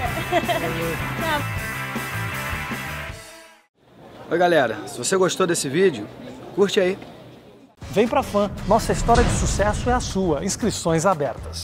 Oi galera, se você gostou desse vídeo, curte aí. Vem pra Fam, nossa história de sucesso é a sua. Inscrições abertas.